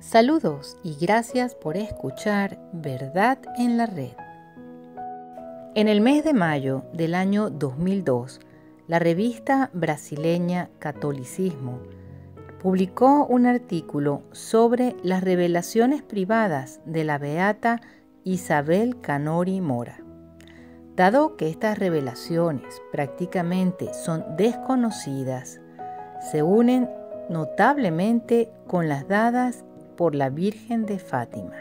Saludos y gracias por escuchar Verdad en la Red. En el mes de mayo del año 2002, la revista brasileña Catolicismo publicó un artículo sobre las revelaciones privadas de la beata Isabel Canori Mora. Dado que estas revelaciones prácticamente son desconocidas, se unen notablemente con las dadas por la Virgen de Fátima.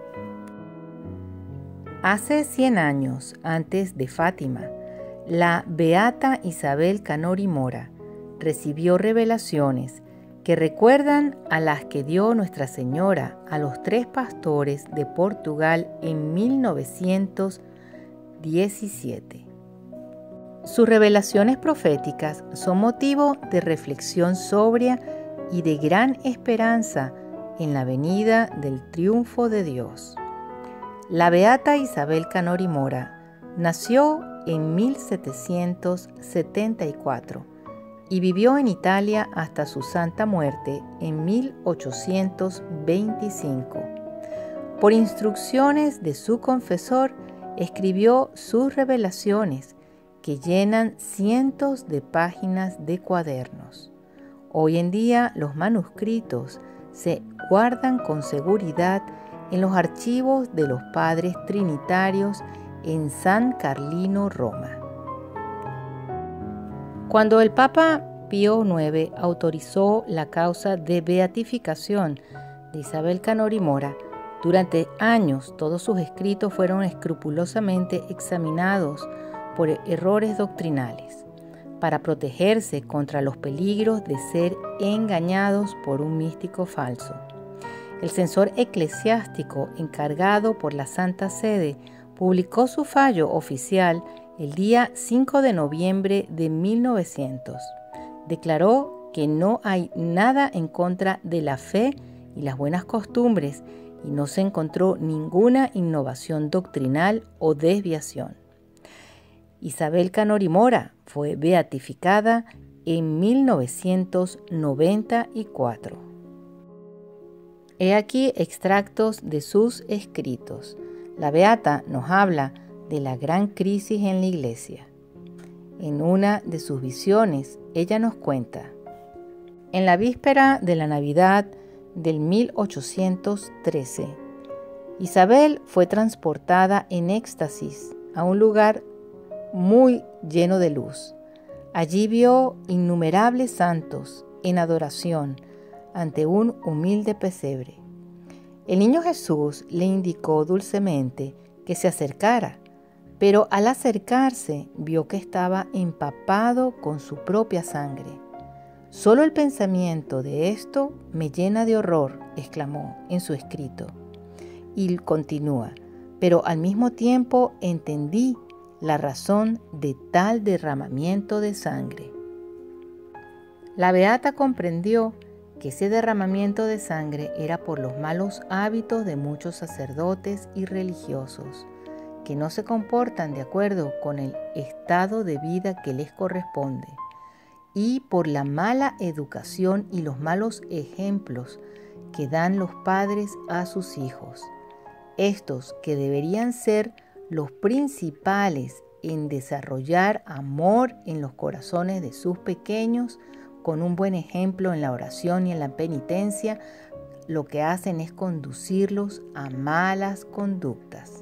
Hace 100 años antes de Fátima, la beata Isabel Canori Mora recibió revelaciones que recuerdan a las que dio Nuestra Señora a los 3 pastores de Portugal en 1917. Sus revelaciones proféticas son motivo de reflexión sobria y de gran esperanza en la venida del triunfo de Dios. La beata Isabel Canori Mora nació en 1774 y vivió en Italia hasta su santa muerte en 1825. Por instrucciones de su confesor, escribió sus revelaciones que llenan cientos de páginas de cuadernos. Hoy en día los manuscritos se guardan con seguridad en los archivos de los Padres Trinitarios en San Carlino, Roma. Cuando el Papa Pío IX autorizó la causa de beatificación de Isabel Canori Mora, durante años todos sus escritos fueron escrupulosamente examinados por errores doctrinales, para protegerse contra los peligros de ser engañados por un místico falso. El censor eclesiástico encargado por la Santa Sede publicó su fallo oficial el día 5 de noviembre de 1900. Declaró que no hay nada en contra de la fe y las buenas costumbres y no se encontró ninguna innovación doctrinal o desviación. Isabel Canori Mora fue beatificada en 1994. He aquí extractos de sus escritos. La beata nos habla de la gran crisis en la iglesia. En una de sus visiones, ella nos cuenta: en la víspera de la Navidad del 1813, Isabel fue transportada en éxtasis a un lugar muy lleno de luz. Allí vio innumerables santos en adoración ante un humilde pesebre. El niño Jesús le indicó dulcemente que se acercara, pero al acercarse vio que estaba empapado con su propia sangre. Solo el pensamiento de esto me llena de horror, exclamó en su escrito. Y continúa: pero al mismo tiempo entendí la razón de tal derramamiento de sangre. La beata comprendió que ese derramamiento de sangre era por los malos hábitos de muchos sacerdotes y religiosos, que no se comportan de acuerdo con el estado de vida que les corresponde, y por la mala educación y los malos ejemplos que dan los padres a sus hijos. Estos que deberían ser los principales en desarrollar amor en los corazones de sus pequeños, con un buen ejemplo en la oración y en la penitencia, lo que hacen es conducirlos a malas conductas.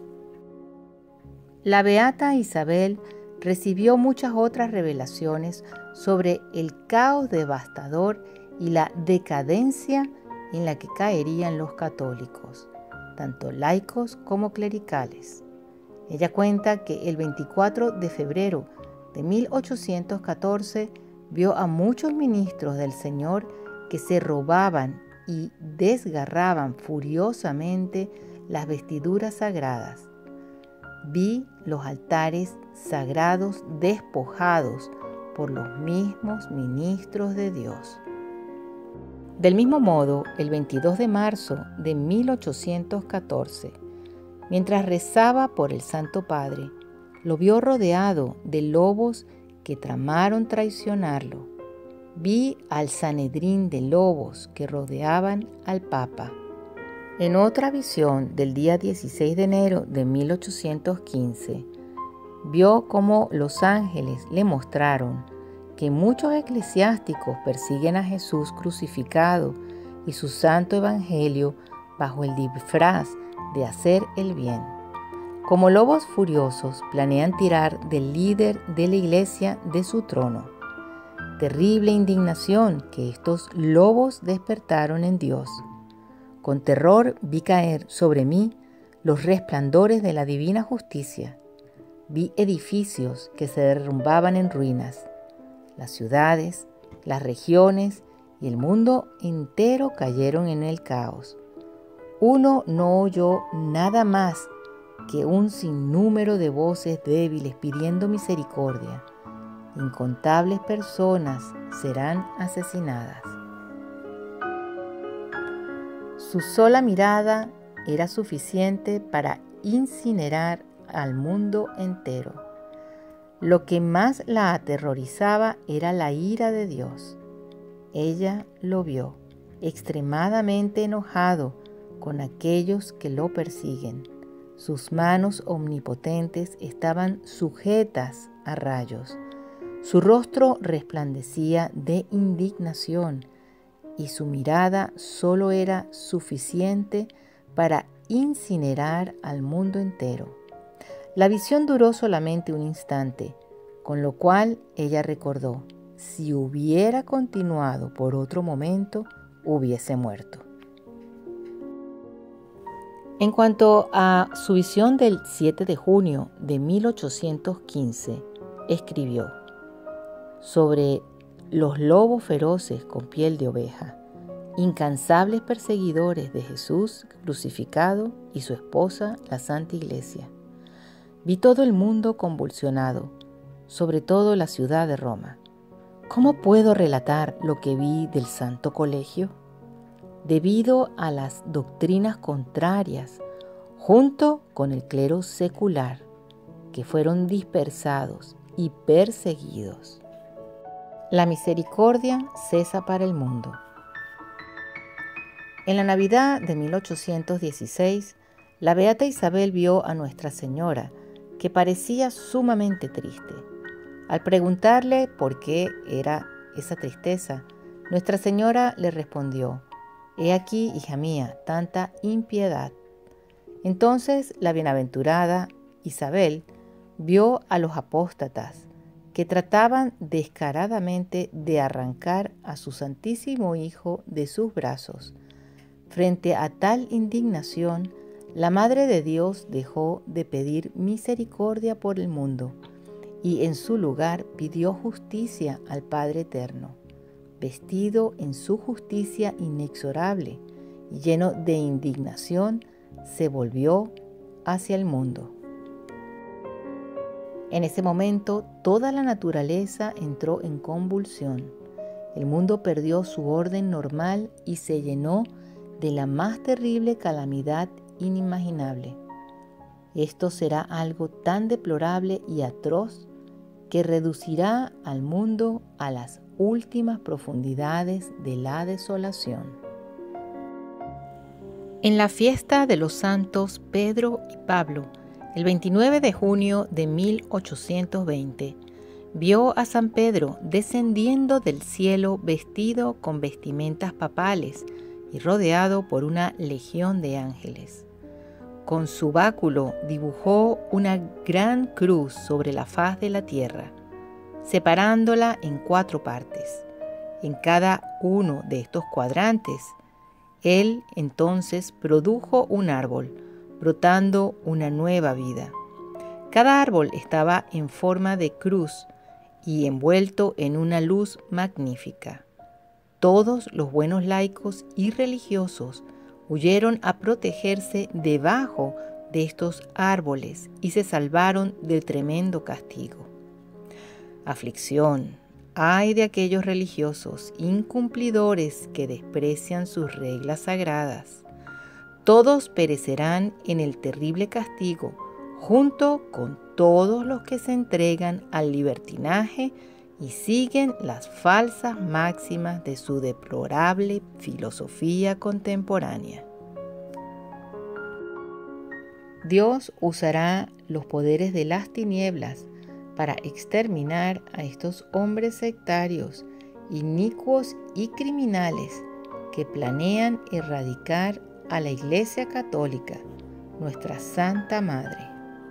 La beata Isabel recibió muchas otras revelaciones sobre el caos devastador y la decadencia en la que caerían los católicos, tanto laicos como clericales. Ella cuenta que el 24 de febrero de 1814 vio a muchos ministros del Señor que se robaban y desgarraban furiosamente las vestiduras sagradas. Vi los altares sagrados despojados por los mismos ministros de Dios. Del mismo modo, el 22 de marzo de 1814, mientras rezaba por el Santo Padre, lo vio rodeado de lobos que tramaron traicionarlo. vi al Sanedrín de lobos que rodeaban al Papa. En otra visión del día 16 de enero de 1815, vio cómo los ángeles le mostraron que muchos eclesiásticos persiguen a Jesús crucificado y su santo evangelio bajo el disfraz de hacer el bien. Como lobos furiosos planean tirar del líder de la iglesia de su trono. Terrible indignación que estos lobos despertaron en Dios. Con terror vi caer sobre mí los resplandores de la divina justicia. Vi edificios que se derrumbaban en ruinas. Las ciudades, las regiones y el mundo entero cayeron en el caos. Uno no oyó nada más que un sinnúmero de voces débiles pidiendo misericordia. Incontables personas serán asesinadas. Su sola mirada era suficiente para incinerar al mundo entero. Lo que más la aterrorizaba era la ira de Dios. Ella lo vio, extremadamente enojado con aquellos que lo persiguen. Sus manos omnipotentes estaban sujetas a rayos. Su rostro resplandecía de indignación y su mirada solo era suficiente para incinerar al mundo entero. La visión duró solamente un instante, con lo cual ella recordó, si hubiera continuado por otro momento, hubiese muerto. En cuanto a su visión del 7 de junio de 1815, escribió sobre los lobos feroces con piel de oveja, incansables perseguidores de Jesús crucificado y su esposa, la Santa Iglesia. Vi todo el mundo convulsionado, sobre todo la ciudad de Roma. ¿Cómo puedo relatar lo que vi del Santo Colegio? Debido a las doctrinas contrarias, junto con el clero secular, que fueron dispersados y perseguidos. La misericordia cesa para el mundo. En la Navidad de 1816, la beata Isabel vio a Nuestra Señora, que parecía sumamente triste. Al preguntarle por qué era esa tristeza, Nuestra Señora le respondió: «He aquí, hija mía, tanta impiedad». Entonces la bienaventurada Isabel vio a los apóstatas que trataban descaradamente de arrancar a su Santísimo Hijo de sus brazos. Frente a tal indignación, la Madre de Dios dejó de pedir misericordia por el mundo y en su lugar pidió justicia al Padre Eterno. Vestido en su justicia inexorable y lleno de indignación, se volvió hacia el mundo. En ese momento, toda la naturaleza entró en convulsión. El mundo perdió su orden normal y se llenó de la más terrible calamidad inimaginable. Esto será algo tan deplorable y atroz que reducirá al mundo a las últimas profundidades de la desolación. En la fiesta de los santos Pedro y Pablo, el 29 de junio de 1820, vio a San Pedro descendiendo del cielo vestido con vestimentas papales y rodeado por una legión de ángeles. Con su báculo dibujó una gran cruz sobre la faz de la tierra, separándola en 4 partes. En cada uno de estos cuadrantes, él entonces produjo un árbol, brotando una nueva vida. Cada árbol estaba en forma de cruz y envuelto en una luz magnífica. Todos los buenos laicos y religiosos huyeron a protegerse debajo de estos árboles y se salvaron del tremendo castigo. Aflicción, ay de aquellos religiosos incumplidores que desprecian sus reglas sagradas. Todos perecerán en el terrible castigo, junto con todos los que se entregan al libertinaje y siguen las falsas máximas de su deplorable filosofía contemporánea. Dios usará los poderes de las tinieblas para exterminar a estos hombres sectarios, inicuos y criminales que planean erradicar a la Iglesia Católica, nuestra Santa Madre.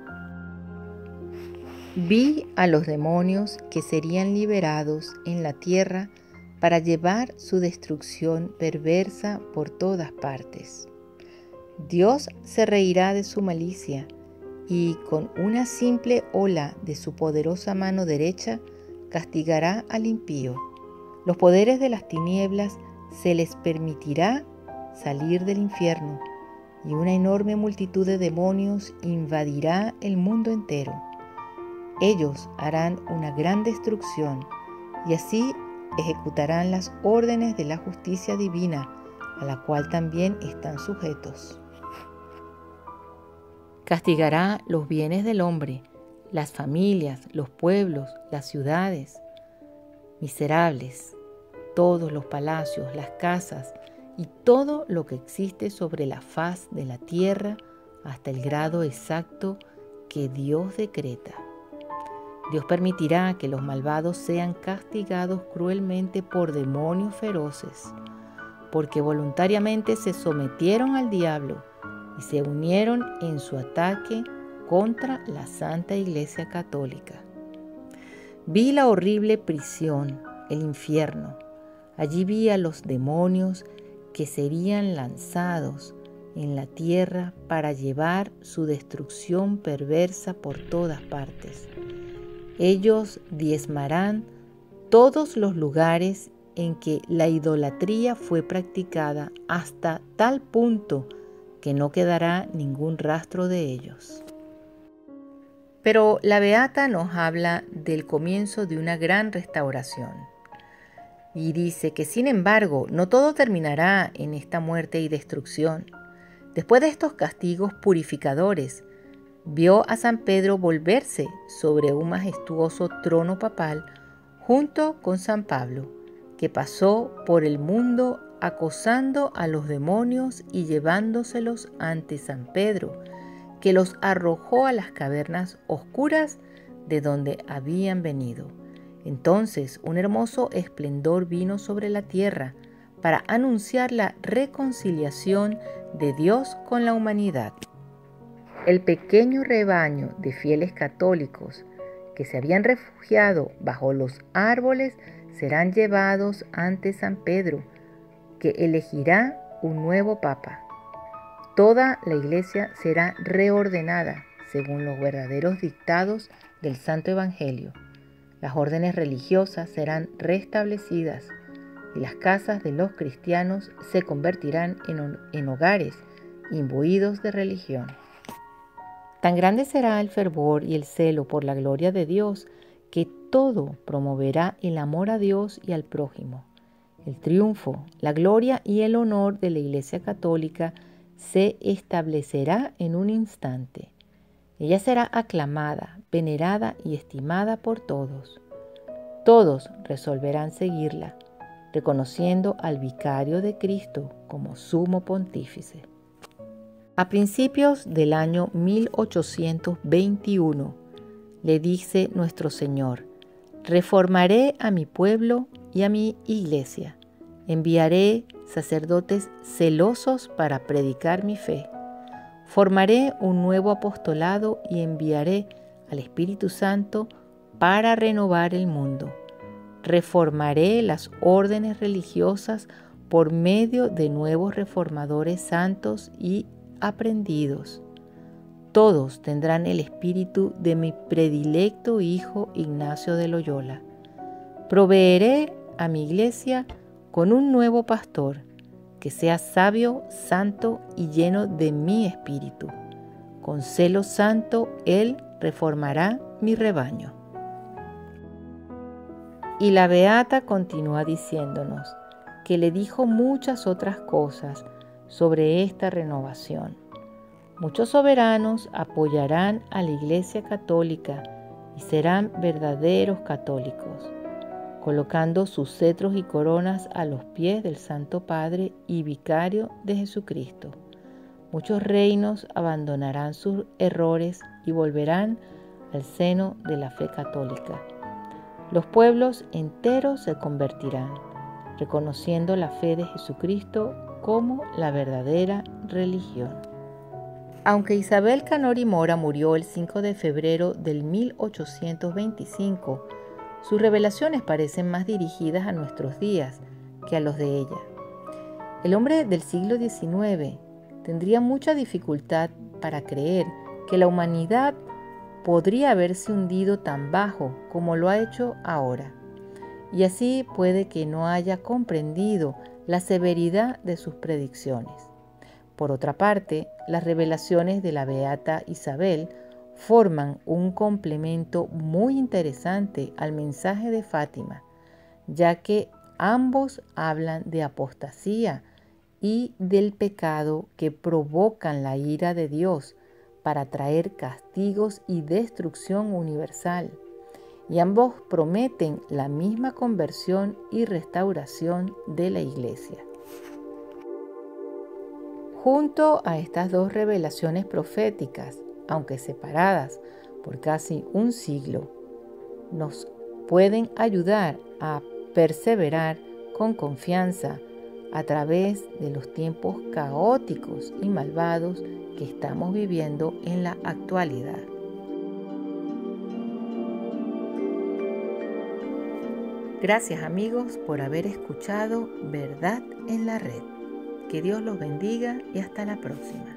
Vi a los demonios que serían liberados en la tierra para llevar su destrucción perversa por todas partes. Dios se reirá de su malicia y con una simple ola de su poderosa mano derecha castigará al impío. Los poderes de las tinieblas se les permitirá salir del infierno y una enorme multitud de demonios invadirá el mundo entero. Ellos harán una gran destrucción y así ejecutarán las órdenes de la justicia divina, a la cual también están sujetos. Castigará los bienes del hombre, las familias, los pueblos, las ciudades. Miserables, todos los palacios, las casas y todo lo que existe sobre la faz de la tierra hasta el grado exacto que Dios decreta. Dios permitirá que los malvados sean castigados cruelmente por demonios feroces, porque voluntariamente se sometieron al diablo y se unieron en su ataque contra la Santa Iglesia Católica. Vi la horrible prisión, el infierno. Allí vi a los demonios que serían lanzados en la tierra para llevar su destrucción perversa por todas partes. Ellos diezmarán todos los lugares en que la idolatría fue practicada hasta tal punto que no quedará ningún rastro de ellos. Pero la Beata nos habla del comienzo de una gran restauración y dice que sin embargo no todo terminará en esta muerte y destrucción. Después de estos castigos purificadores, vio a San Pedro volverse sobre un majestuoso trono papal junto con San Pablo, que pasó por el mundo acosando a los demonios y llevándoselos ante San Pedro, que los arrojó a las cavernas oscuras de donde habían venido. Entonces un hermoso esplendor vino sobre la tierra para anunciar la reconciliación de Dios con la humanidad. El pequeño rebaño de fieles católicos que se habían refugiado bajo los árboles serán llevados ante San Pedro, que elegirá un nuevo papa. Toda la iglesia será reordenada según los verdaderos dictados del Santo Evangelio. Las órdenes religiosas serán restablecidas y las casas de los cristianos se convertirán en hogares imbuidos de religión. Tan grande será el fervor y el celo por la gloria de Dios que todo promoverá el amor a Dios y al prójimo. El triunfo, la gloria y el honor de la Iglesia Católica se establecerá en un instante. Ella será aclamada, venerada y estimada por todos. Todos resolverán seguirla, reconociendo al vicario de Cristo como sumo pontífice. A principios del año 1821, le dice nuestro Señor: reformaré a mi pueblo y a mi iglesia. Enviaré sacerdotes celosos para predicar mi fe. Formaré un nuevo apostolado y enviaré al Espíritu Santo para renovar el mundo. Reformaré las órdenes religiosas por medio de nuevos reformadores santos y aprendidos. Todos tendrán el espíritu de mi predilecto hijo Ignacio de Loyola. Proveeré a mi iglesia con un nuevo pastor, que sea sabio, santo y lleno de mi espíritu. Con celo santo, él reformará mi rebaño. Y la Beata continúa diciéndonos que le dijo muchas otras cosas sobre esta renovación. Muchos soberanos apoyarán a la Iglesia Católica y serán verdaderos católicos. colocando sus cetros y coronas a los pies del Santo Padre y Vicario de Jesucristo. Muchos reinos abandonarán sus errores y volverán al seno de la fe católica. Los pueblos enteros se convertirán, reconociendo la fe de Jesucristo como la verdadera religión. Aunque Isabel Canori Mora murió el 5 de febrero del 1825, sus revelaciones parecen más dirigidas a nuestros días que a los de ella. El hombre del siglo XIX tendría mucha dificultad para creer que la humanidad podría haberse hundido tan bajo como lo ha hecho ahora, y así puede que no haya comprendido la severidad de sus predicciones. Por otra parte, las revelaciones de la beata Isabel forman un complemento muy interesante al mensaje de Fátima, ya que ambos hablan de apostasía y del pecado que provocan la ira de Dios para traer castigos y destrucción universal, y ambos prometen la misma conversión y restauración de la Iglesia. Junto a estas dos revelaciones proféticas, aunque separadas por casi un siglo, nos pueden ayudar a perseverar con confianza a través de los tiempos caóticos y malvados que estamos viviendo en la actualidad. Gracias amigos por haber escuchado Verdad en la Red. Que Dios los bendiga y hasta la próxima.